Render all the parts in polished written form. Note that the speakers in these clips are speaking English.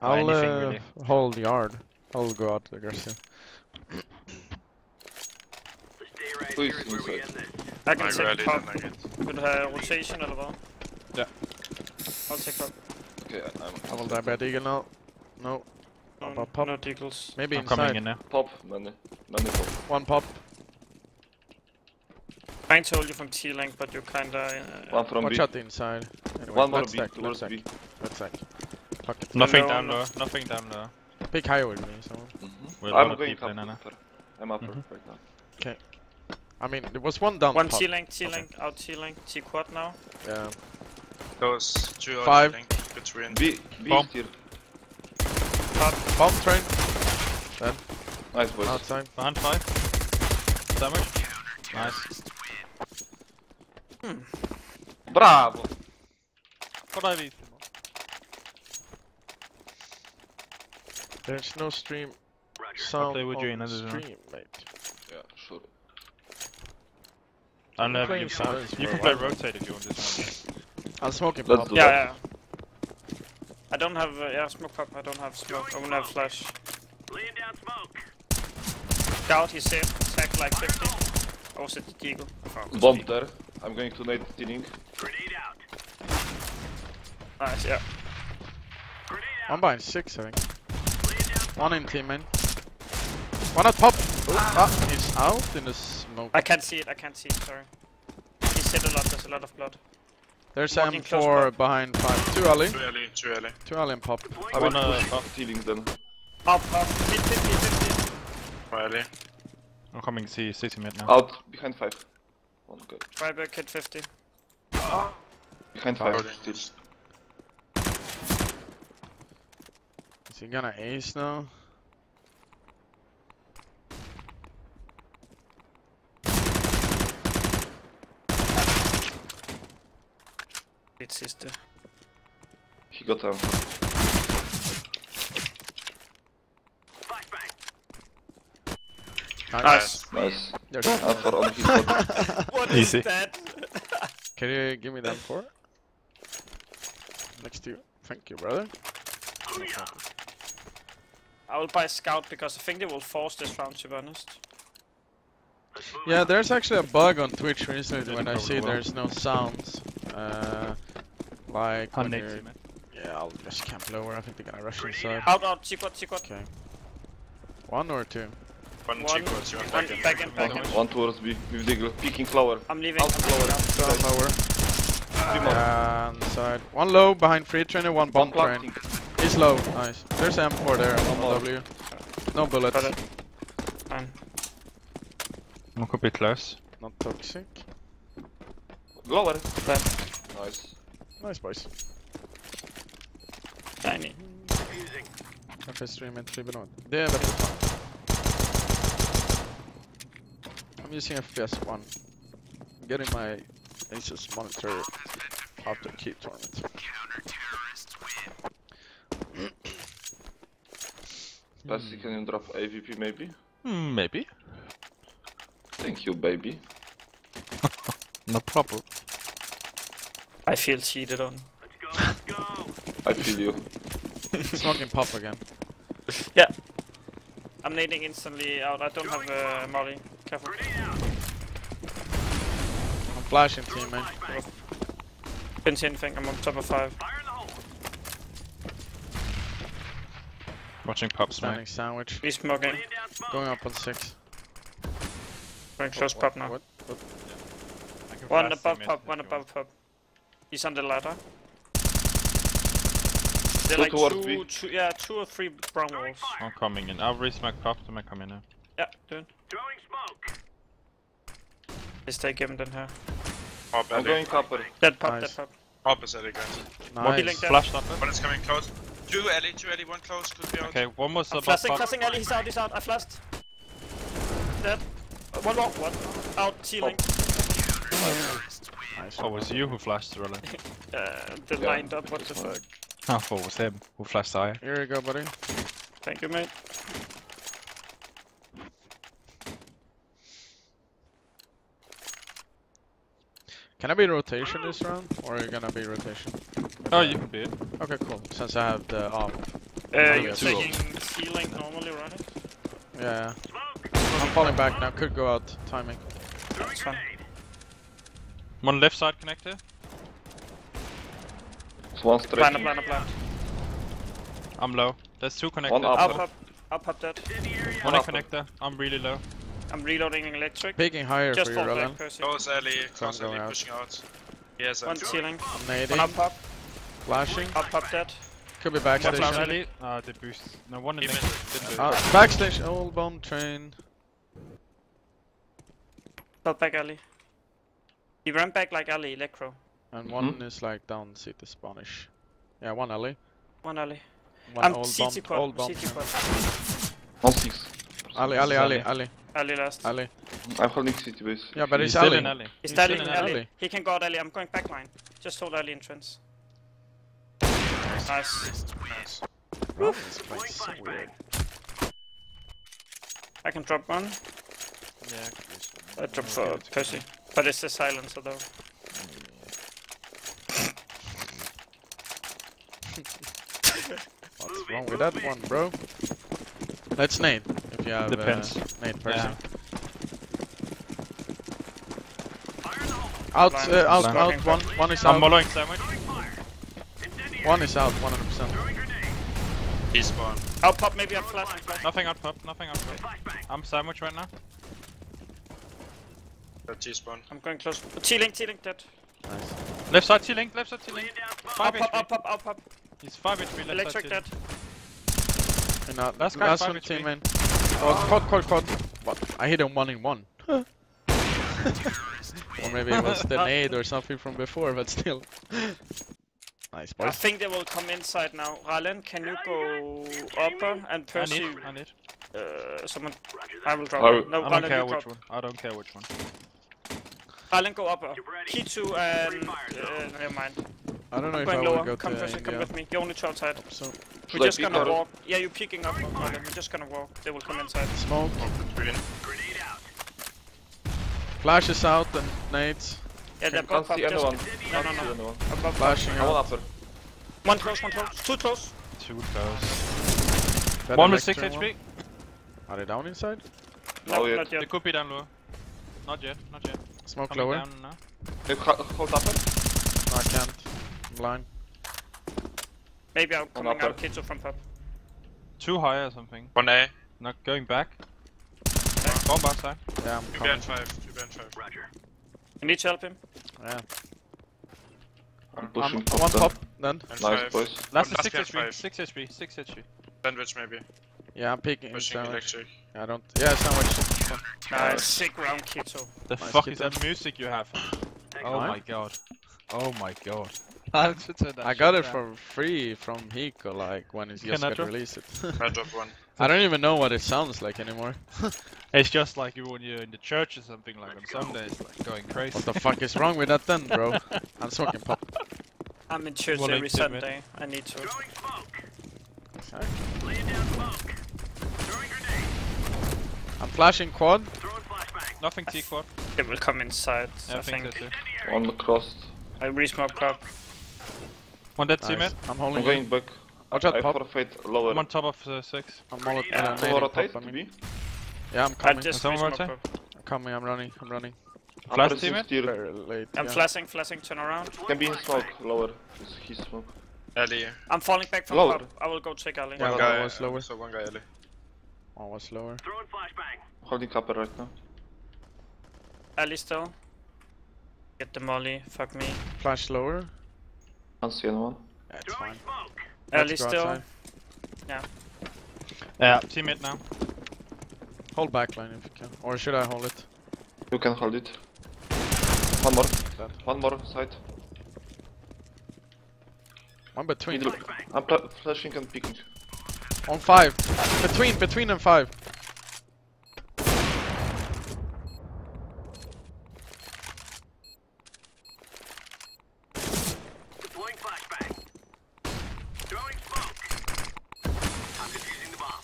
I'll anything really. hold yard. I'll go out aggressive. Who is inside? I can I take ready pop. then I get. Vil du have rotation eller hvad? Ja. I'll take pop. Okay, I will die by deagle now. No. No, Pop. no deagles. Maybe I'm coming inside. in now. Pop, many pop. One pop. Trying to hold you from T-Link, but you kinda... One from Watch B. out the inside. Anyway, One more let's B, stack, towards let's B. stack. Let's stack. Fuck it. Nothing No, down no. low. Nothing down low. Pick higher with me, someone. With a lot I'm of going people in upper. Anna. I'm upper right now. I mean, there was one down One pop. T-Link, out T-Link, T-quad now. Yeah. Those two are Five. link between. B Bomb. still. Bomb train. Nice boys. Outside. Behind 5. Damage. Nice. Bravo! Bravissimo. There's no stream sound play with you on another zone. stream, mate. Yeah, sure. I'll have playing you silence you for can a play while. rotate if you want this one. I'll smoke him Let's pop. do Yeah, that. yeah. I don't have, yeah, smoke pop, I don't have smoke, I only have flash. Laying down smoke. Scout, he's safe, attack like 50. Oh, was it the Deagle? Oh, Bomb there. I'm going to nade stealing. Grenade out. Nice, yeah. Grenade out. One behind 6, I think. Laying down smoke. One in team main. One at pop. He's out in the smoke. I can't see it, sorry. He's hit a lot, there's a lot of blood. There's Walking close M4 pop. behind 5. 2 alley. Too early. 2 alley and pop. I will Wanna push up? stealing then. Up, mid 50. Early. I'm coming to see city mid now. Out behind 5. One good. Freiburg hit 50. Behind 5 still. Is he gonna ace now? Lidt sidste. He got down. Flashbang. Nice. Nice. There's Alpha on his body. What Easy. is that? Can you give me that M4? Next to you. Thank you, brother. I will buy Scout because I think they will force this round, to be honest. Yeah, there's actually a bug on Twitch recently when I probably see will. there's no sounds. Like when 180 you're... mid. Yeah, I'll just camp lower. I think they're gonna rush inside. Out, T-quad. Okay. 1 or 2? One One. G-quads, you're One, back back in. One towards B with Deagle. Peeking flower. I'm leaving. Out flower. Down lower. Three more. And side. One low behind free trainer, one bomb One train. planting. He's low. Nice. There's M4 there. One more. W. No bullets. Got it. Fine. One could be close. Not toxic. Lower. Fine. Nice. Nice boys. Tiny. Varför streamar inte Tribunal? Det är väldigt bra. I'm using FPS 1. I'm getting my Asus monitor after Key tournament. Plasty, can you drop AVP maybe? Maybe. Thank you, baby. No problem. I feel cheated on. Let's go. I feel you. Smoking pop again. Yeah. I'm nading instantly out. I don't have molly. Careful. Grenade out. I'm flashing team, man. Didn't see anything. I'm on top of 5. Fire in the hole. Watching pop Standing smoke. sandwich. He's smoking. Laying down smoke. Going up on 6. Going close pop now. What? I can One flash above mid pop, if one you above pop. He's on the ladder. Go They're like towards two, B. two or three brown walls. want. I'm coming in. I'll re-smack pop to make come in now. Yeah, doing. Throwing smoke. They stay given then here. Pop I'm early. going copper. Dead pop, Nice. dead pop. Pop is early, guys. Healing Nice. there. Flashed up. One is coming close. Two early, one close, could be out. Okay, one was I'm above flashing, pop. flashing Ali, he's out, I flashed. Dead. One more, one. Out, T-Link. Nice. Oh, was you who flashed, really? They Yeah, lined up, what the it's fine. fuck. I thought it was him who flashed higher. Here you go, buddy. Thank you, mate. Can I be rotation this round? Or are you gonna be rotation? Oh, you can be it. Okay, cool. Since I have the off. You're two taking C-Link normally, right? Yeah. I'm falling back now. Could go out. Timing. That's fine. One left side connector. It's one straight. Plan. I'm low. There's two connectors. One up. I'll pop that. One up. connector. I'm really low. I'm reloading electric. Peeking higher Just for fall you, back, Roland. Percy. Close alley, close Some alley, going out. pushing out. Yes, One ceiling. I'm One nading. up pop. Flashing. I'll pop that. Could be One backstation. flash alley. They boost. No, one in Even- the Backstation. Old bomb train. Fell back alley. He ran back like alley, Electro. And one is like down city Spanish. Yeah, one alley. One alley. One I'm old CT bomb. Old quad. bomb. CT quad. 1-6. Alley. Alley last. Alley. I'm holding city base. Yeah, but He's it's still alley. in alley. He's still standing in in alley. alley. He can go out alley. I'm going back line. Just hold alley entrance. Nice. Nice. Bro, this place is so weird. I can drop one. Yeah. I drop for Percy. But it's the silencer though. What's wrong with that one, bro? Let's nade if you have Depends. nade person. Yeah. Out, Blind. out, Blind. out. One is I'm out. mollowing sandwich. One is out. 100%. He spawn. I'll pop. Maybe I'm flashing. Nothing out pop. Nothing out pop. I'm sandwich right now. Got T-spawn. I'm going close. T-Link dead. Nice. Left side T-Link. Left side T-Link. I'll 5 pop. HP. He's 5 HP. Left Electric side dead. T-Link. And Last guy, last 5 one HP. team in. Oh, quad. What? I hit him 1-in-1. Or maybe it was the nade or something from before, but still. Nice, I boys. think they will come inside now. Ralen, can you go upper and Percy? I need. Someone. I will drop. I it. No, I don't Ralen, care you which drop. one. I don't care which one. Ralen, go upper. Key2 and never mind. I don't know I'm if I going will lower. go Come, to Percy, come India. with me. You only two outside. So, Should We're I just peek gonna or- walk. Yeah, you're peeking up, Ralen. We're just gonna walk. They will come inside. smoke. Green. Flashes out and nades. Yeah, they're Can't both up. see Just anyone. no. Can't see anyone. Above. Flashing I want out. upper. One close. Two close. Too close. That One with 6 electro HP. Are they down inside? No, Oh, yeah. not They yet. could be down low. Not yet. Not yet. Smoke Coming lower. down now. Hey, hold upper. No, I can't. I'm blind. Maybe I'm coming upper. out. Key2 from pub. Too high or something. 1A. Not going back. Bomb outside. Yeah, I'm 2 coming. and 5. 2 and 5. You need to help him. Yeah. I'm I'm pushing one then. pop then. And Nice, 5. boys. Last is Last 6 guy, HP. 5. 6 HP. 6 HP. Sandwich maybe. Yeah, I'm peeking. Pushing Sandwich. electric. I don't. Yeah, sandwich. Nice. Sick round, Key2. The Nice fuck kid is that music you have? Oh Huh? my god. Oh my god. I got it for free from Hiko, like when it Can just I got drop? released. I dropped one. I don't even know what it sounds like anymore. It's just like you when you're in the church or something, like on Sundays, like going crazy. What the fuck is wrong with that then, bro? I'm smoking pop. I'm in church Well, every like, mid. Sunday. I need to. Throwing smoke. Laying down smoke. Throwing grenade. I'm flashing quad. Throwing flashbang. Nothing T quad. They will come inside, Yeah, I think. so too. One crossed. I re-smoke up. One dead Nice. teammate. I'm I'm holding going it. back. Watch out, I pop. forfeit lower. I'm on top of 6. I'm all Yeah. So rotate to be. Yeah, I'm I coming. just someone re-smoke rotate? up. I'm coming. I'm running. Flash I'm pressing teammate? steer. Very late. I'm yeah. flashing, turn around. Can be in smoke. Lower. He's smoke. Alley. I'm falling back from Lower. pub. I will go check alley. Yeah, One one guy. was lower. So one guy alley. One was lower. Throwing flashbang. Holding upper right now. Alley still. Get the molly, fuck me. Flash lower. Can't see anyone. Yeah, it's Throwing fine. smoke. Alley Let's go still. outside. Yeah, teammate now. Hold backline if you can. Or should I hold it? You can hold it. One more. Dead. One more side. One between. Middle. I'm flashing and picking. On 5. Between and 5. Deploying flashbang. Throwing smoke. I'm defusing the bomb.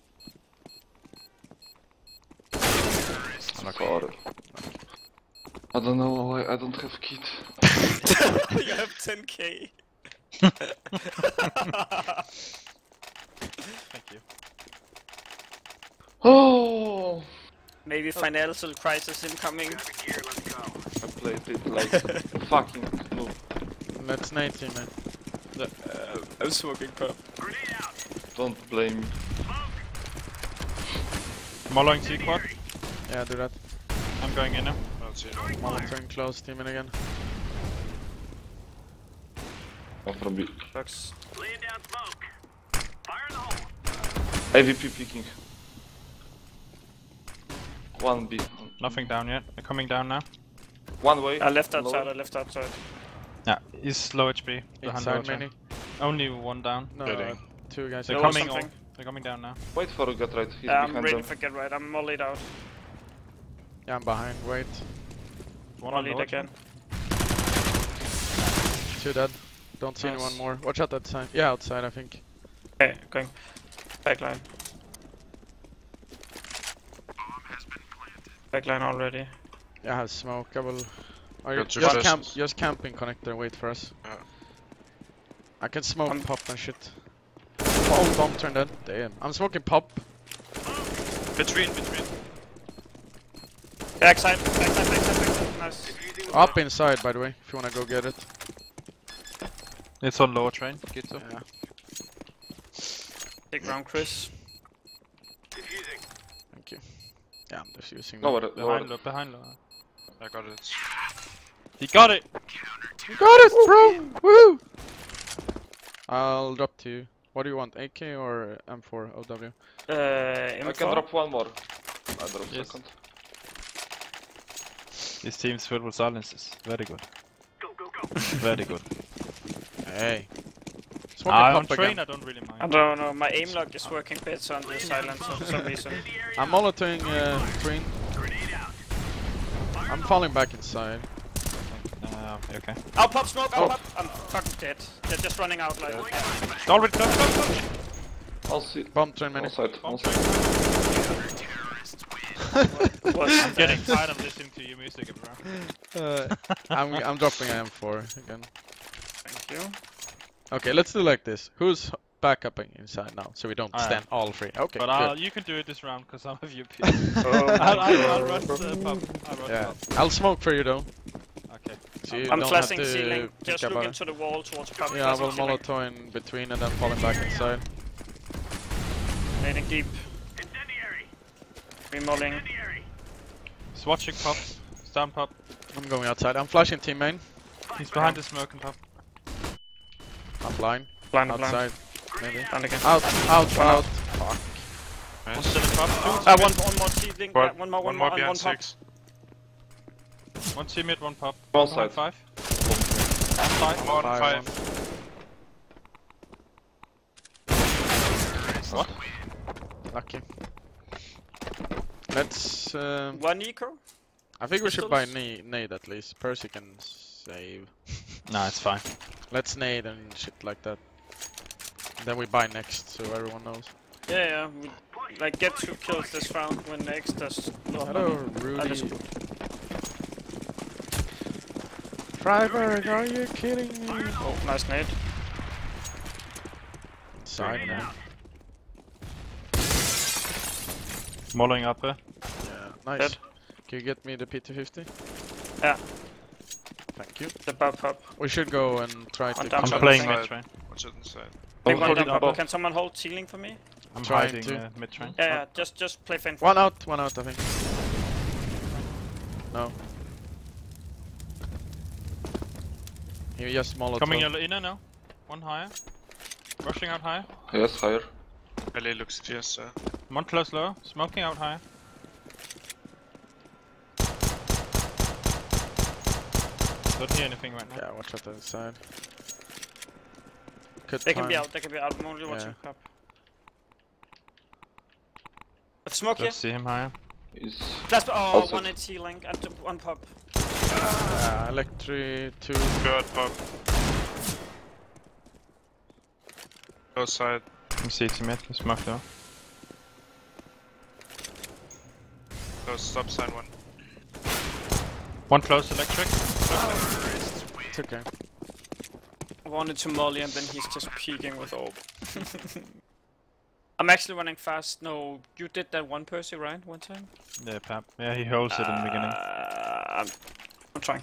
Sorry. I don't know why I don't have kit. You have 10k. Thank you. Oh! Maybe financial crisis incoming. Here, let's go. I played it like fucking noob. Let's nade team, man. I'm smoking pop. Grenade out. Don't blame me. Moloing T-quad. Yeah, do that. I'm going in now. I don't see anyone. Monitoring close, teaming again. One from B. Box. Laying down smoke. Fire in the hole. AVP picking. One B. Nothing down yet. They're coming down now. One way. I left outside, lower. I left outside. Yeah, he's low HP. Behind low Inside HP. many. Only one down. No, Getting. 2 guys. They're Lower coming something. off. They're coming down now. Wait for a get right. He's I'm behind ready them. for get right, I'm mollied out. Yeah, I'm behind. Wait. One on Mollied low again. 2 dead. Don't see Nice. anyone more. Watch out that side. Yeah, outside, I think. Okay, going. Backline. Backline already. Yeah, I have smoke. I will. Are you Got two just flashes. camping connector? Wait for us. Yeah. I can smoke I'm- pop and shit. Oh, bomb turned dead. Damn. I'm smoking pop. Between. Backside. Nice. Up inside, by the way. If you wanna go get it. It's on lower train. Get up. Yeah. Big round, Chris. Diffusing. Thank you. Yeah, I'm just using. Lower, that. lower. Behind low. I got it. He got it! You got it, bro! Woo! I'll drop to you. What do you want? AK or M4 OW? I M4. can drop one more. I drop Yes. second. This team's filled with silences. Very good. Go, go, go. Very good. Hey. Smoking On pop train again. I don't really I mind. don't know, my aim lock is working better on the silence for some reason. I'm monitoring train. Grenade out. I'm falling back inside. Okay. I'll pop smoke, I'll Oh. pop. I'm fucking dead. They're just running out like. Already done. I'll see. Bomb train many. One side. One Bomb side. I'm getting tired of listening to your music, bro. I'm dropping an M4 again. Thank you. Okay, let's do like this. Who's backupping inside now, so we don't I am. stand all three? Okay, But good. you can do it this round because I'm a VP. Oh I'll rush the pub. I'll rush Yeah, the pub. I'll smoke for you though. Okay. So you I'm don't flashing have to ceiling. think Just look about into the wall towards pub. it. Yeah, I will flashing ceiling. Molotov in between and then falling back inside. Nading deep. Incendiary. Remolling. Incendiary. Swatching pub. Stand pub. I'm going outside. I'm flashing team main. He's behind the smoke and pub. I'm blind. Blind. Outside. Maybe. Blind again. Out. Fuck. One still in pub. One more ceiling. What? One more, One and more one behind pop. 6. One team mid, one pub. One Behind side. 5. One 5. One Five, 5. What? Lucky. Let's. One eco. I think we should buy Pistols? nade at least. Percy can save. Nah, it's fine. Let's nade and shit like that. Then we buy next, so everyone knows. Yeah. We, like get 2 kills this round when next does. Hello, Rudy. just- Freiburg, are you kidding me? Oh, nice nade. Inside Grenade now. out. Mollowing up there. Yeah, nice. Dead. Can you get me the PT50? Yeah. Thank you. The pop. We should go and try to. On down I'm Jump playing inside. mid train. Watch it inside. Big I'm one holding down above. Can someone hold ceiling for me? I'm Trying hiding to. mid train. Yeah. Just play fan. One out, I think. No. He just Molotov. Coming in now. One higher. Rushing out higher. Yes, higher. LA looks fierce. One close low. Smoking out higher. Don't hear anything right now. Yeah, watch out that side. Good They can be time. out. I'm only watching Yeah. pop. Smoke here. Don't see him higher. Is Last. Oh, outside. one at ceiling and one pop. Electri 2. Good pop. Go side. Let me see it mid. Let's smoke though. Go stop sign 1. One close electric. It's okay. I wanted to molly and then he's just peeking with orb. I'm actually running fast. No, you did that one Percy, right? One time? Yeah, Pap. Yeah, he holds it in the beginning. I'm trying.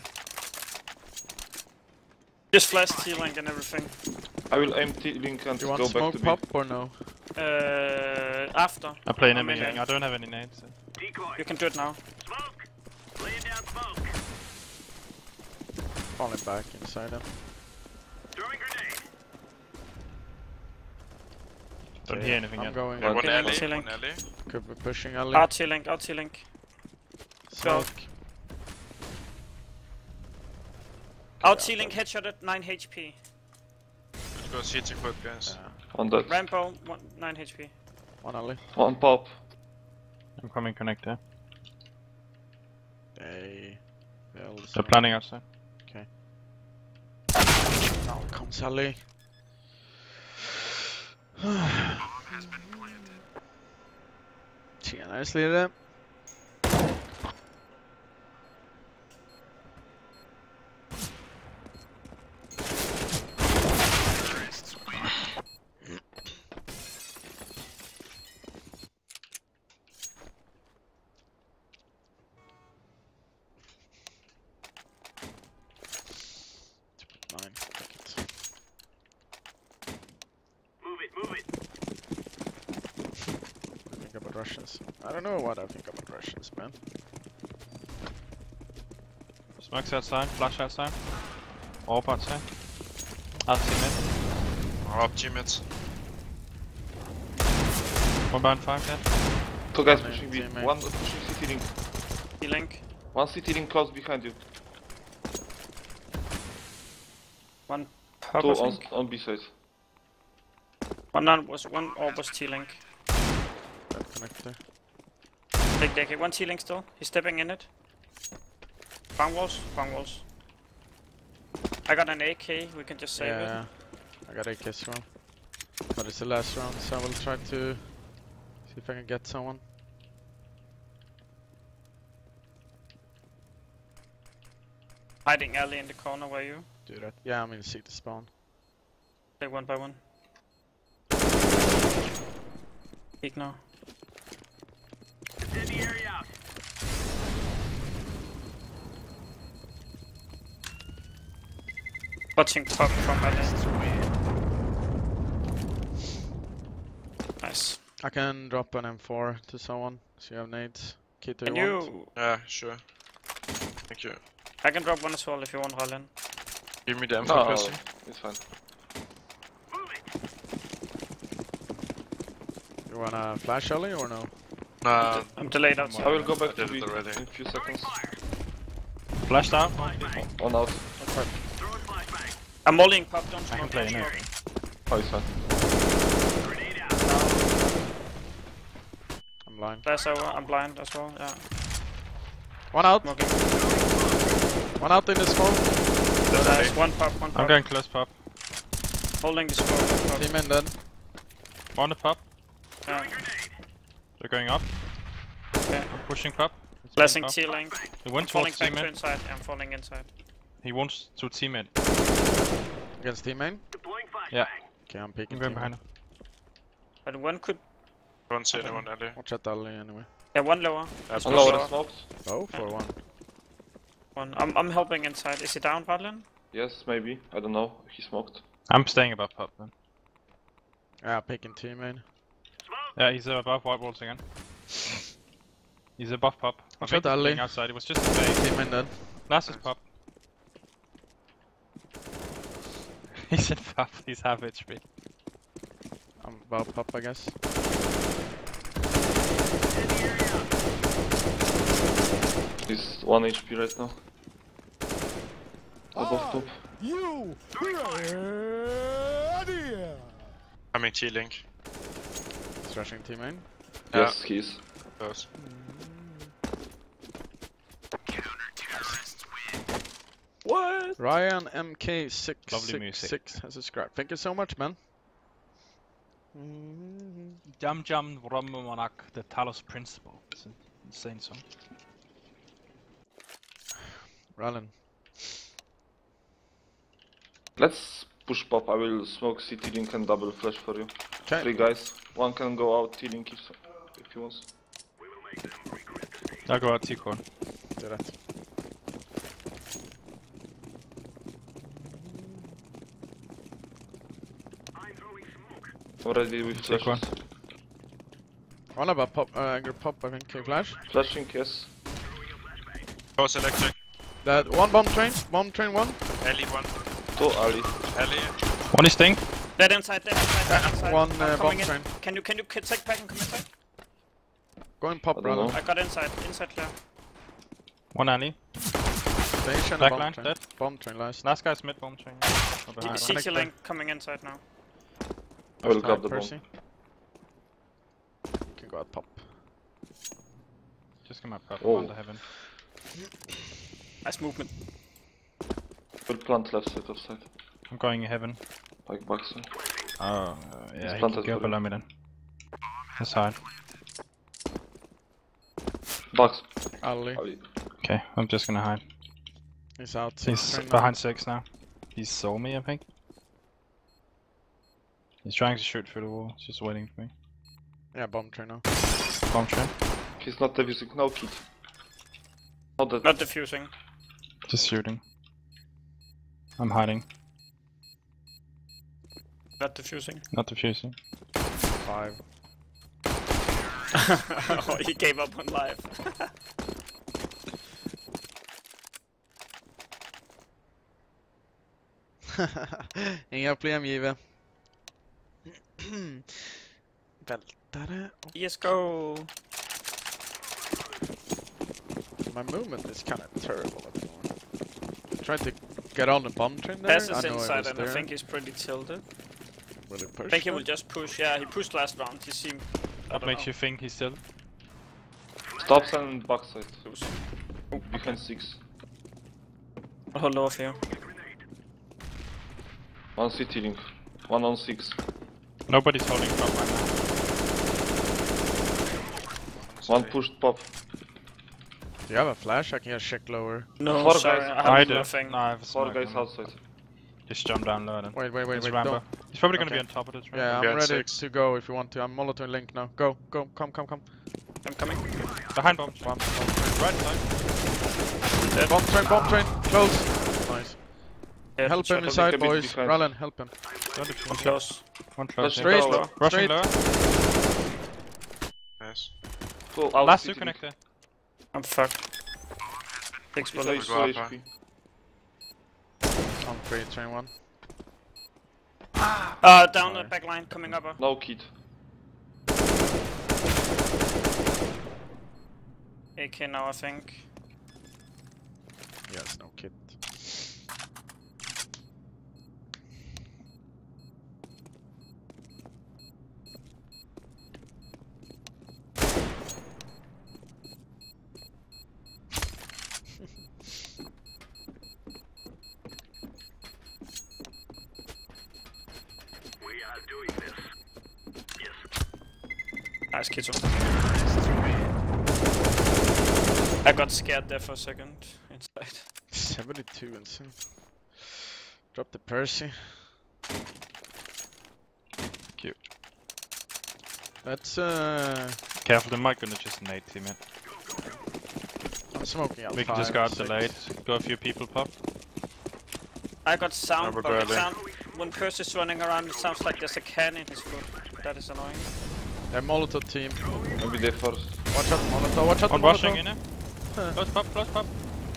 Just flash T-Link and everything. I will aim T-Link and You go want back smoke to B. pop or no? After. I'm playing I'm him in again. it. I don't have any nades. So. Decoy. You can do it now. Smoke. Laying down smoke. Falling back inside him. Throwing grenade. Don't Okay, hear anything I'm yet. going. One Okay, alley, T-Link. one alley. Could be pushing alley. Out T-Link, out T-Link. Smoke. Out T-Link, headshot at 9 HP. Go CT quick, guys. Yeah. On that. Rambo, 9 HP. One alley. One pop. I'm coming connector. They build They're some- planning outside. Now comes alley. Nicely there. Nine. Take it. Move it, move it. What do you think about Russians? I don't know what I think about Russians, man. Smokes outside, flash outside. Orb outside. Out mid. Oh, up teammates. One bound 5 dead. Two guys One pushing B. teammate. One pushing CT-Link. T-Link. One CT-Link close behind you. One pop, Two I think. on B side. One orb was T-Link. That connector. Big deck. One T-Link still. He's stepping in it. Farm walls, farm walls. I got an AK, we can just save it. Yeah, I got AK as well. But it's the last round, so I will try to see if I can get someone. Hiding alley in the corner where you. Do that. Yeah, I'm in the spawn. Take one by one. Peek now. Incendiary out. Watching pop from alley. Nice. I can drop an M4 to someone, so you have nades. Kit, do Can you want? you... Yeah, sure. Thank you. I can drop one as well if you want, Rylan. Give me the M4 No, Percy. it's fine. Move it. You wanna flash alley or no? Nah, I'm delayed I outside. will go I back to did B it already. in a few seconds. Flashed out. On out. Throwing flashbang. I'm mollying pop, don't I can smoke. play Don't in smoke. it. Oh, it's fine. Grenade out. I'm blind. Flash over, I'm blind as well, yeah. One out! Smoking. One out in the smoke! Nice, one pop, one pop. I'm going close pop. Holding the smoke. Pop. Team in dead. On the pop. Yeah. They're going up. Okay. I'm pushing pop. It's Blessing going up. T-Link. He went Falling towards back to teammate. inside, I'm falling inside. He wants to teammate. Against team main. Deploying flashbang. Yeah. Okay, I'm I'm peeking going team behind main. him. But one could... one city, one alley. Watch out alley anyway. Yeah, one lower. That's On Push lower lower. and smoked. Both or one? One. I'm helping inside. Is he down, Radlin? Yes, maybe. I don't know. He smoked. I'm staying above pop then. Yeah, peeking team main. Smoke. Yeah, he's above white walls again. He's above pop. I Watch think out, he's alley. playing outside. It was just a fake. Team main dead. Last is pop. He's in pop. He's half HP. I'm about pop, I guess. Incendiary out. He's 1 HP right now. Above top. Coming T-Link. He's rushing team main. Yes, he is. Close. What? Ryan Lovely music. MK666 has subscribed. Thank you so much, man. Jam Jam Romumanak, the Talos Principle. It's an insane song. Running. Let's push pop. I will smoke CT link and double flash for you. Okay. 3 guys. One can go out T link if he wants. I'll go out T-core. Do that. I'm throwing smoke. Already with Take flashes. One about pop, angry pop, I think. Flash. Flashing, yes. Close electric. That one bomb train one. Alley one. 2 Ali. Alley. One is sting. Dead inside, dead inside. One I'm bomb coming in. train. Can you take back and come inside? Going pop, I don't brother. know. I got inside clear. One alley. Station Back bomb line, train. dead. Bomb train last. Last guy's mid bomb chain. Or behind. Connect CT link coming inside now. I will grab the Percy. bomb. Can go out pop. Just come up pop Oh. under heaven. Nice movement. Will plant left side of side. I'm going heaven. Like backside. Oh, yeah, He's he planted can go for below me then. That's hard. Box. Ali. Ali. Okay, I'm just gonna hide. He's out. He's Train now. behind 6 now. He saw me, I think. He's trying to shoot through the wall, he's just waiting for me. Yeah, bomb train now. Bomb train. He's not defusing. No kit. Not that. Not diffusing. Just shooting. I'm hiding. Not diffusing. Not defusing. 5. Oh, he gave up on life. Inga problem givet. Vältare. Let's go. My movement is kind of terrible at the moment. Tried to get on the bomb train there. Tess is I know inside was and there. I think he's pretty tilted. Will he I push think he that? will just push. Yeah, he pushed last round. He seemed. What makes you think he's still? Stop and backside. Oh, Behind 6. I'll hold off here. 1 CT link. 1 on 6. Nobody's holding top right now. 1 pushed pop. Do you have a flash? I can just check lower. No, 4 sorry, guys. I I have do. nothing. No, I have a 4 smoke guys on him. outside. Just jump down low then. Wait, It's don't. Rambo. He's probably gonna be Okay. on top of this. Yeah, I'm Yeah, ready 6. to go if you want to. I'm Molotov link now. Go, come. I'm coming. Behind bomb chain. Bomb Right side. bomb train, close. Nice. Yeah, Help shot. him inside, a bit boys. behind. Rallen, help him. Don't defuse. I'm close. One close. Straight yeah. low. Rushing Straight. lower. Nice. 2 out Last CT two link. connector. I'm fucked. Six He's bullets. 2 Go up, HP. On 3, train 1. Down the Sorry. back line, coming up. No kit. AK now, I think. Yes, no kit. We are doing this. Yes. Nice, Kitsu. I got scared there for a second. Inside. 72 and some. Drop the Percy. Cute. That's Careful, they might gonna just nade team it. I'm smoking out. We can just go out delayed. Go a few people pop. I got sound, Number but it barely. sound, when Percy's running around, it sounds like there's a can in his foot. That is annoying. They're Molotov team. Maybe they first. Watch out, Molotov. Watch out, One the rushing Molotov. in it. Close pop, close pop.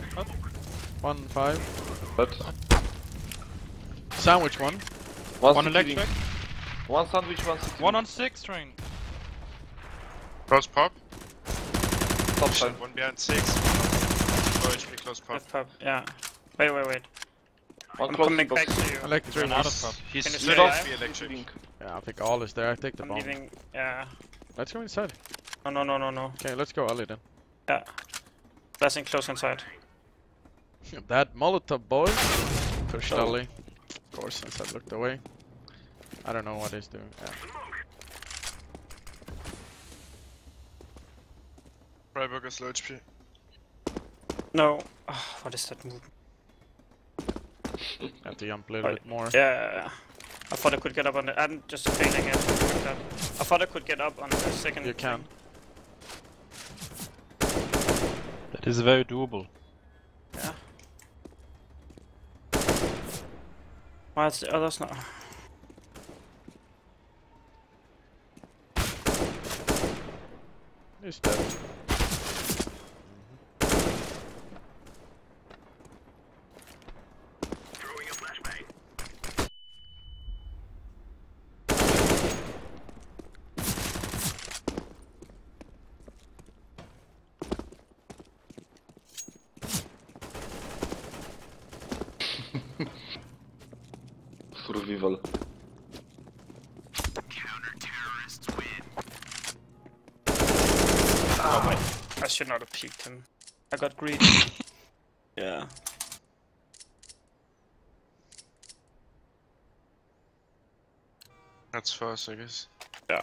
1-5. But Sandwich 1. one One CT electric. link. 1 sandwich, 1 CT. One on 6 train. Close pop. Top side. One behind 6. Low HP, close pop. Left pub, yeah. Wait. 1 I'm close coming box. back to you. Electric. Ran out of pop. He's Can you low stay HP alive? electric. Link. Yeah, I think all is there. I take the I'm bomb. leaving, yeah. Let's go inside. Oh, no. Okay, let's go Ali then. Yeah. Blessing close inside. That Molotov boy pushed Oh. Ali. Of course, since I looked away. I don't know what he's doing. Yeah. Freiburg is low HP. No. Oh, what is that move? Have to jump a little bit more. Yeah. I thought I could get up on the. I'm just failing it like that. I thought I could get up on the second. You can. That is very doable. Yeah. Why is the others not? He's dead. Throwing a flashbang. Survival. Counter-terrorists win. Oh wait, I should not have peeked him. I got greedy. Yeah. That's for us, I guess. Yeah.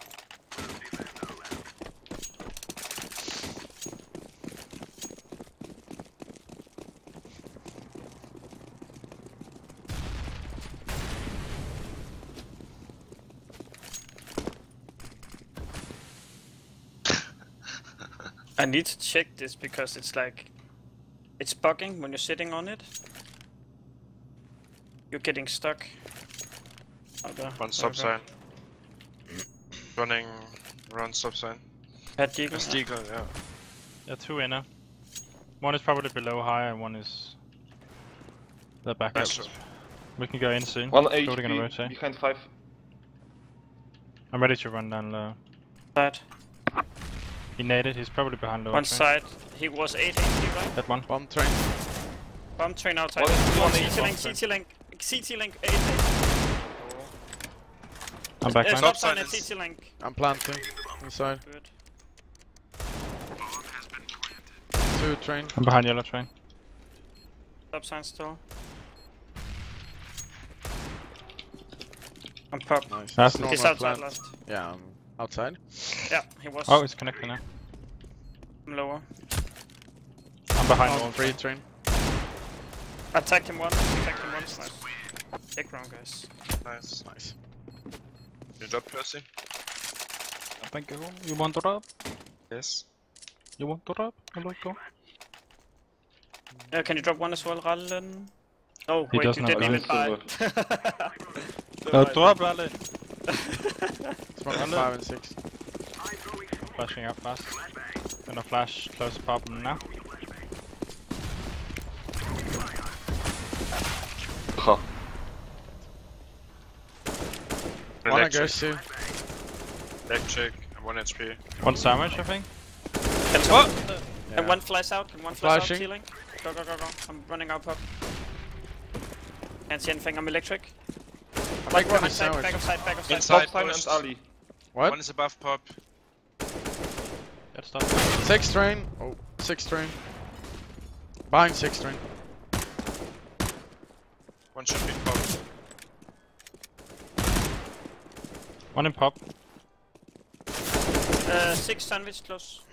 I need to check this because it's like it's bugging when you're sitting on it. You're getting stuck. Okay. One stop sign. Running, run stop sign. At Deagle. It's Deagle, yeah. Yeah, 2 inner. One is probably below high and one is the backup. That's true. We can go in soon. One Probably gonna HP rotate. behind 5. I'm ready to run down low. Side. He naded, he's probably behind low. One side. He was 8 HP, right? That one. Bomb train. Bomb train outside. One CT bomb link, train. CT link, CT link, 8 HP. I'm back line. Stop Stop sign at sign is- CT link. I'm planting. Inside. Good. 2 train. I'm behind yellow train. Stop sign still. I'm pop. Nice. That's- Normal He's outside plant. last. Yeah, I'm outside. Yeah, he was. Oh, it's connected now. I'm lower. I'm behind On all 3 train. Attacked him once. Attacked him once. Nice. Take round, guys. Nice. Nice. You drop Percy? Thank you. You want to rub? Yes. You want to rub? Hello. Can you drop one as well, Rallen? Oh, He wait, does you not didn't have even buy. No, drop, Rallen! Smoke on 5 and 6. Flashing up fast. Gonna flash close pop now. Ha. One Electric. aggressive. Electric, 1 HP. One sandwich, I think. And What? And one flash out. And one flash out. Flashing. Healing. Go, go, go, go. I'm running out pop. Can't see anything. I'm electric. Like one Back is side, sandwich. back of side, back of side. Inside. Top sign and pushed. Ali. What? One is above pop. Get stopped. 6 train. Oh, 6 train. Behind 6 train. One should be pop. One in pop. 6 sandwich close.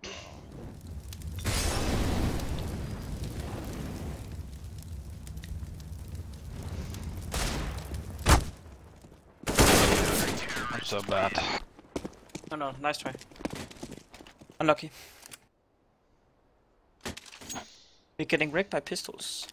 I'm so bad. No, no, nice try. Unlucky. We're getting wrecked by pistols.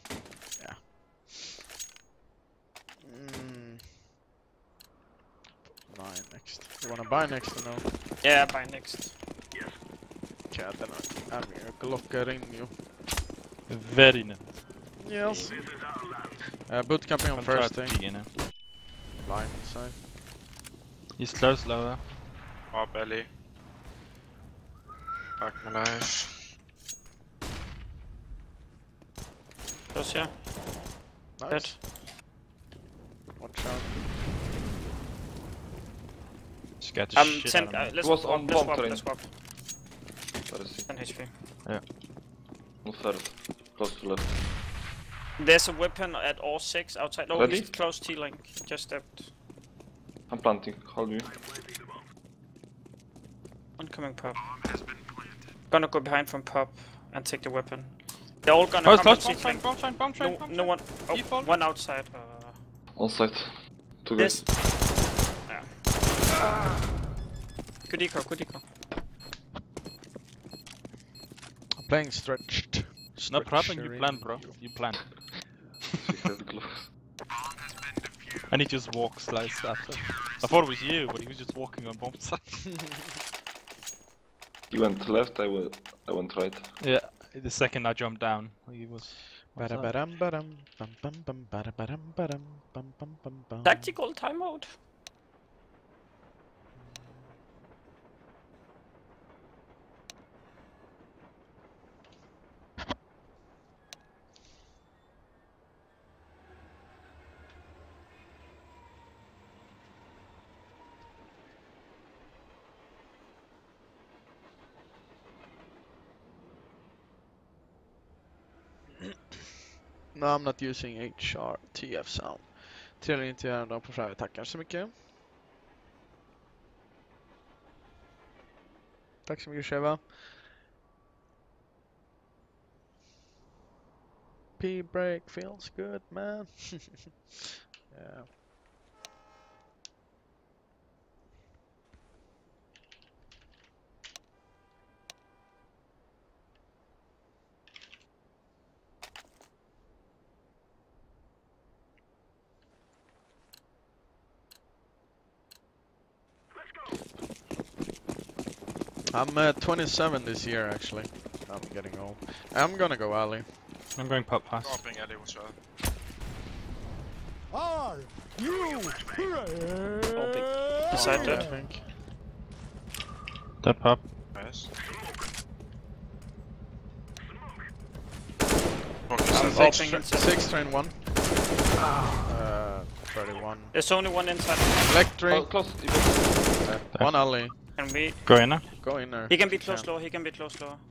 Buy next. You wanna buy next or no? Yeah, buy next. Okay, then I'm here. Glockar in you. Very nice. Yes. Boot camping on first thing. Inne. Line inside. He's close lower. Pop, Ellie. Back my life. Close here. Nice. Dead. Watch out. Scared the I'm shit sent. out of me. Let's Was swap, on let's bomb swap, train. let's swap. Where is he? 10 HP. On third. Close to left. There's a weapon at all 6 outside. Oh, Ready? he's close T-Link. Just stepped. I'm planting. Hold me. One coming pop. Gonna go behind from pop. and take the weapon. They're all gonna Oh, it's come close. and Bomb train, C-flank. bomb train, bomb train, bomb No train. one. Oh, Default. one outside. On site. Two This. guys. Yeah. Good eco, good eco. I'm playing stretched. No problem, you Stretchery. plan, bro. You plan. She had close. And he just walks slides after. I thought it was you, but he was just walking on bomb site. You went left, I went right. Yeah, the second I jumped down, he was. Ba-da-ba-dum, ba-dum, bum, bum, bum, ba-da-ba-dum, ba-dum, bum, bum, bum, bum. Tactical timeout. No, I'm not using HRTF sound. Trillar inte göra dem på färg. Tackar så mycket. Tack så mycket Sheva. P-break feels good man. Yeah. I'm 27 this year actually. I'm getting old. I'm gonna go alley. I'm going pop pass. Dropping alley, watch out. Beside I that. think. That pop. Nice. Opening inside. 6 train 1. 31. There's only one inside. Electric. Close. One alley. Can we? Go in now. Go in there. He can be close low. He can be close low.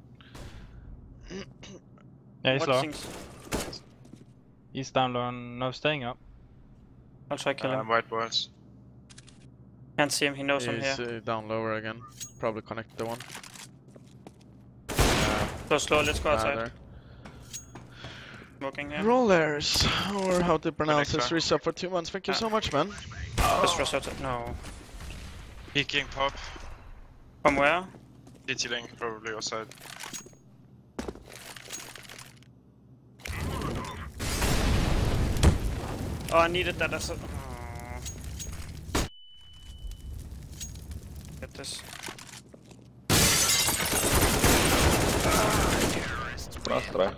Yeah, he's low. Watching. He's down low and no staying up. I'll try kill him. White boards. Can't see him. He knows I'm He's here. down lower again. Probably connect the one. Close low. Let's go outside. There. Smoking here. Rollers, or how to pronounce this, Connect, resub for 2 months. Thank you so much, man. Just rush outside. No. Peeking pop. From where? DT link, probably your side. Oh, I needed that as a. Get this. Last try.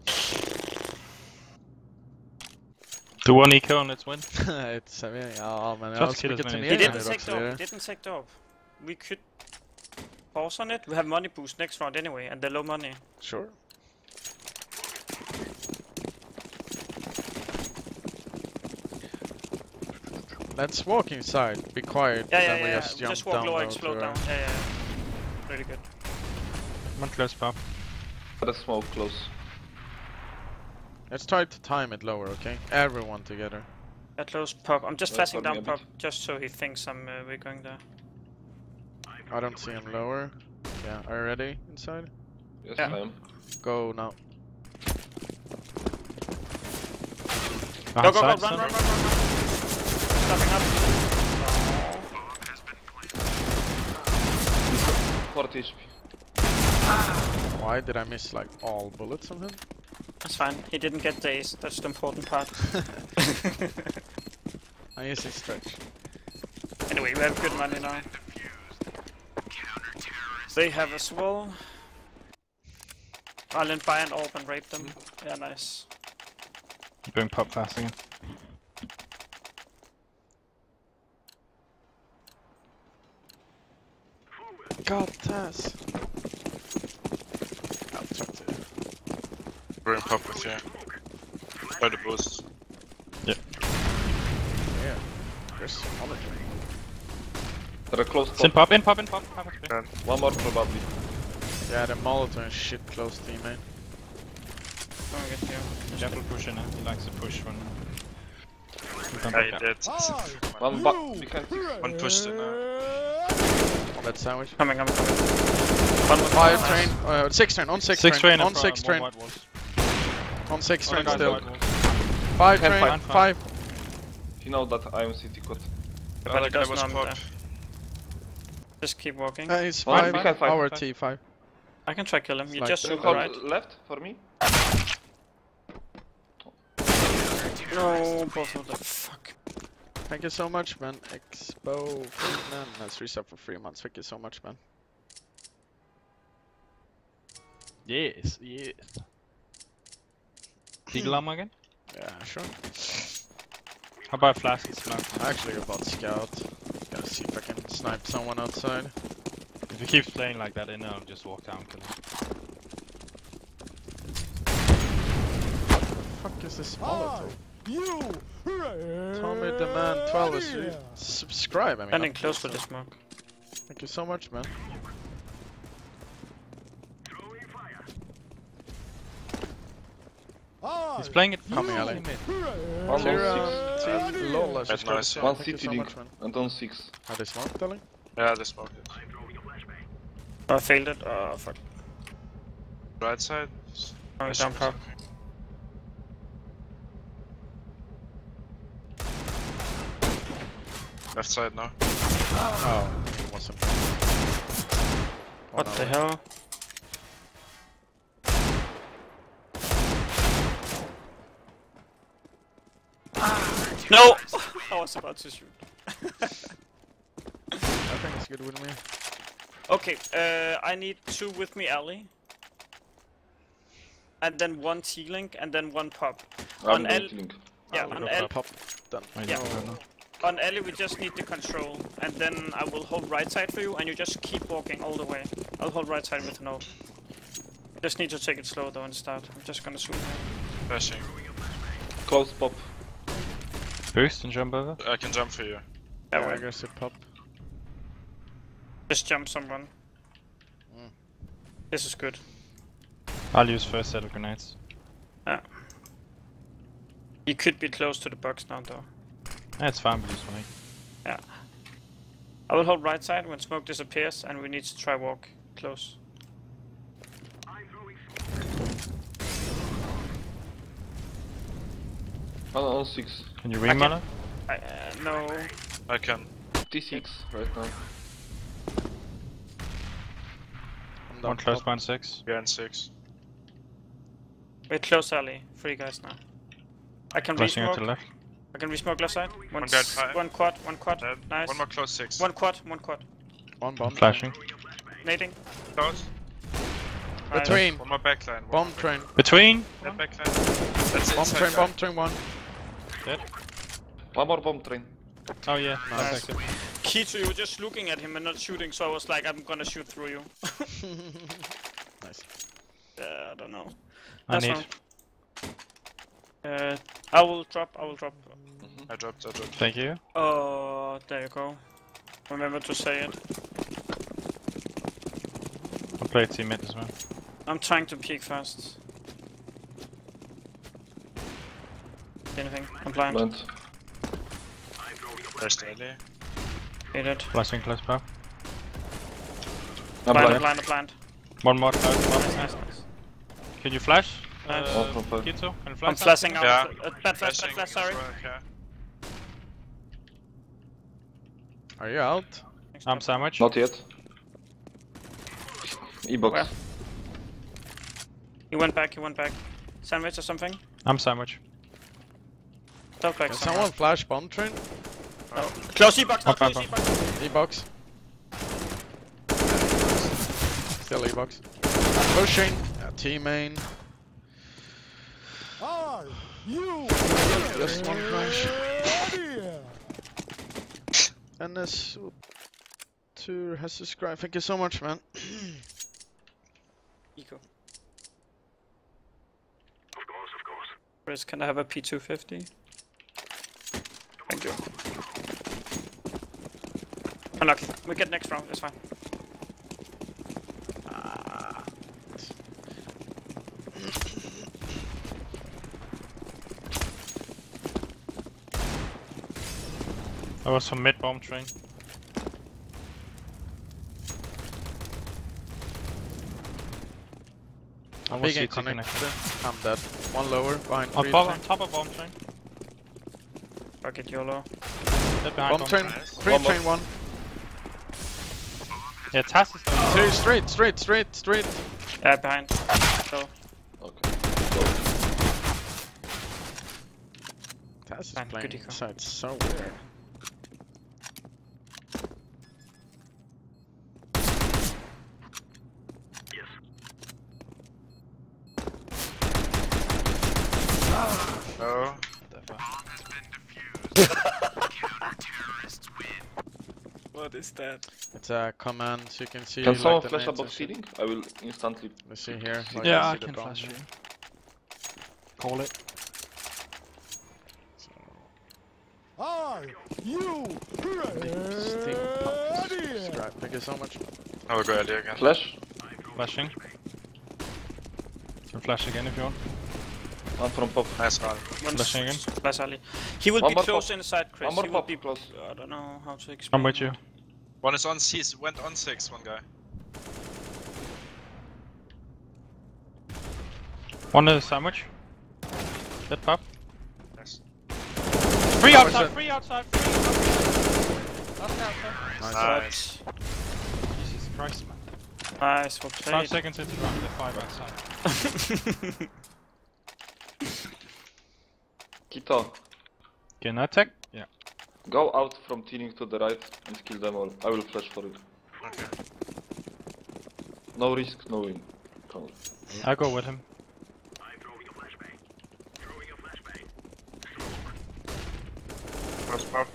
Do one eco and let's win. It's, ja men jag Just har så kill mycket as many He as turneringar didn't nu take också. the op. He didn't take the op. We could pause on it. We have money boost next round anyway, and they're low money. Sure. Let's walk inside, be quiet, Yeah, and yeah, then we yeah. just jump Just walk down low low and to slow down. Yeah, yeah. Really good. One close pop. Had a smoke close. Let's try to time it lower, okay? Everyone together. That close pop. I'm just Yeah, flashing put me down a pop, bit. just so he thinks we're going there. I don't see him lower. Yeah, are you ready inside? Yes, Yeah. I am. Go now. Go, go, go, Outside, run, son. run, run, run, run. Stopping up. 40 HP. Why did I miss like all bullets on him? That's fine. He didn't get the ace. That's the important part. I use his stretch. Anyway, we have good money now. They have as well. I'll then buy an orb and rape them. Yeah, nice. Going pop fast again. God, Taz. I'll try to. We're in pop with you. Try the boost. Yeah. There's monitoring. They're close. It's in pop, in pop, in pop. Half HP. One more probably. Yeah, the Molotov and shit close teammate. I'll get you. Careful pushing now. He likes to push when. I did. One back behind. One pushed in. On that sandwich. Coming. One was 5 nice. train, 6 train, on 6 6 train on in 6 front, train, one white walls. on 6 Other train guys still. white walls. 5 Ten, train, five. 5. You know that I am city code. But Other it guy does was not pop. there. Just keep walking. He's One 5, behind 5. our Five. T5. I can try kill him. It's You like just that. super Hold right. left for me. No, both of them. Fuck. Thank you so much, man. Expo Freeman. That's resub for 3 months. Thank you so much, man. Yes, yes. Deagle armor again? Yeah, sure. How about flash and smoke? I actually about scout. Gotta see if I can snipe someone outside. If he keeps playing like that in, I'll just walk down kill him. Fuck is this Molotov? Tommy the Man 12 is subscribe. I mean, Standing close for the smoke. Thank you so much, man. He's playing it Coming, Ali. mid. One Zero, on 6. lol, That's subscribe. nice, yeah. One Thank you city so link much, man. and on 6. Are they smoke telling? Yeah, they smoked it. Oh, I failed it. Oh, fuck. Right side. Oh, Nice down shot. prop. Left side now. Oh, it wasn't. What the hell? No! I was about to shoot. I think it's good with me. Okay, I need 2 with me, Ali. And then 1 T-Link, and then 1 pop. I'm On L- going link. Yeah, I'll on go L. pop. Done. Yeah. No. On Ellie, we just need the control, and then I will hold right side for you, and you just keep walking all the way. I'll hold right side with no. Just need to take it slow though and start. I'm just gonna zoom in. Flashing. Close pop. Boost and jump over. I can jump for you. That Yeah, way. aggressive pop. Just jump someone. Mm. This is good. I'll use first set of grenades. You could be close to the box now though. That's fine, but just wait. Yeah. I will hold right side when smoke disappears, and we need to try walk close. One on 6. Can you reman it? No. I can. T6 right now. I'm done. One close Pop. by 6. Behind 6. We're close, Ali. 3 guys now. I can Flashing out to re-smoke. left. I can re-smoke left side. One dead, 5. One quad. Dead. Nice. One more close 6. One quad. One quad. One bomb. Flashing. Nading. Close. Nice. Between. One more backline. Bomb train. Between! That backline. That's it. Bomb train. Bomb train. One. One more bomb train. Oh yeah, Nice. nice. Kitu, you were just looking at him and not shooting, so I was like, I'm gonna shoot through you. Nice. I don't know. I That's need. fine. I will drop. I dropped. Thank you. Oh, there you go. Remember to say it. I'll play team mid as well. I'm trying to peek fast. Anything? I'm blind. Plant. There's the alley. Hit it. Flashing close pop. I'm Blind, blind. blind. One more close pop. Nice. Can you flash? Nice. Oh, from five. Kitsu? Can you flash? I'm flashing out. Yeah. Bad flash, Flashing sorry. as well, yeah. Are you out? I'm sandwich. Not yet. E-box. Where? He went back. Sandwich or something? I'm sandwich. Talk back Can somewhere. someone flash bomb train? No. Close E-box, now Okay, close E-box. E-box. Still E-box. Pushing. T-main. Just one flash. And this tour has subscribed. Thank you so much, man. Eco. Chris, can I have a P250? Thank you. Unlucky. We get next round, it's fine. There was some mid bomb train. One Big was and CT connected. connector. I'm dead. One lower, behind On three. top of bomb train. Bucket YOLO. Dead behind Bomb train. Nice. Three One more. train one. Yeah, Taz is there. Three, straight. Yeah, behind. So, Okay. Taz is Fine, playing good eco. inside, so weird. No. what is that? It's a command, so you can see. Can like, someone the flash nades above and shit. ceiling? I will instantly. Let's see here. Like, Yeah, you I see the can bomb flash you. here. Call it. So, Are you Steam pump. ready? Subscribe. Thank you so much. I will go early again. Flash. Flashing. Can flash again if you want. One from pop. Nice run. One Flashing again. Flash Ali. He will One be more close pop. inside, Chris. One more He will pop, be close. I don't know how to explain. I'm with you. One is on C, went on 6, one guy. One is sandwich. Dead pop. Nice. Three Sandwich outside, dead. three outside, three outside. Last outside. Nice. Nice. Jesus Christ, man. Nice, well 5 played. seconds into the round, they're 5 outside. Kito, Can I attack? Yeah. go out from tearing to the right and kill them all. I will flash for you. Okay. No risk, no win. Come on. I go with him. Close pop.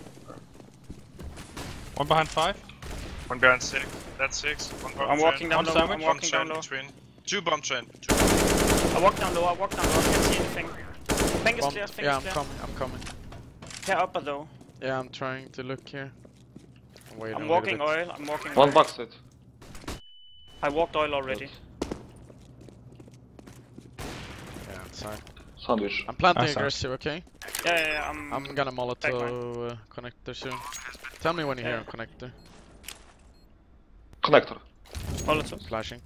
One behind 5. One behind 6. That's 6. One bomb I'm train. walking down One low. sandwich, I'm Bomb walking train down low. between. 2 bomb train. I walk down low. I can't see anything. Ping is Bomb- clear. Ping yeah, is I'm clear. coming. Yeah, upper though. Yeah, I'm trying to look here. Wait I'm a walking little bit. oil. I'm walking One oil. backside. I walked oil already. Yeah, inside. Sandwich. I'm planting Nice. aggressive, okay? Yeah. I'm gonna Back Molotov connector soon. Tell me when you hear Yeah. him connector. Connector. Molotov. Flashing.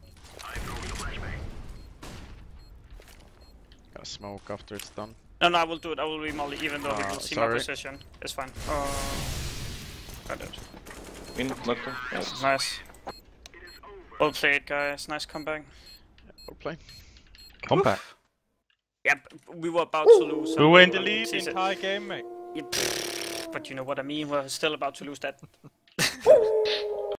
Gotta smoke after it's done. No, I will do it. I will re-molly even though he will see my sorry. position. It's fine. Got it. In connector. Yes. Nice. Well played, guys. Nice comeback. We'll play. Come back. Yep, we were about to lose. We and were in the were- lead the entire game, mate. But you know what I mean. We're still about to lose that